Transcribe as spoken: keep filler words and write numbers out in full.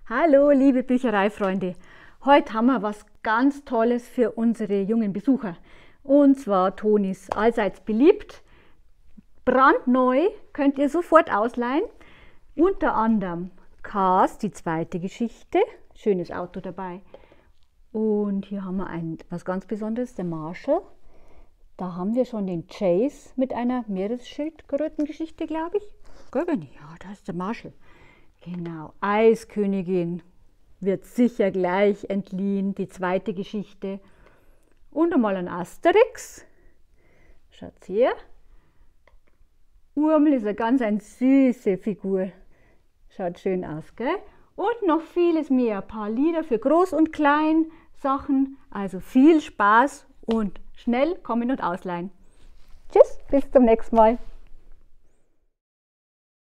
Hallo, liebe Büchereifreunde. Heute haben wir was ganz Tolles für unsere jungen Besucher. Und zwar Tonis allseits beliebt. Brandneu, könnt ihr sofort ausleihen. Unter anderem Cars, die zweite Geschichte. Schönes Auto dabei. Und hier haben wir ein, was ganz Besonderes, der Marshall. Da haben wir schon den Chase mit einer Meeresschildkrötengeschichte, glaube ich. Ja, da ist der Marshall. Genau, Eiskönigin wird sicher gleich entliehen, die zweite Geschichte. Und einmal ein Asterix. Schaut's her. Urmel ist eine ganz eine süße Figur. Schaut schön aus, gell? Und noch vieles mehr. Ein paar Lieder für Groß- und Klein Sachen. Also viel Spaß und schnell kommen und ausleihen. Tschüss, bis zum nächsten Mal.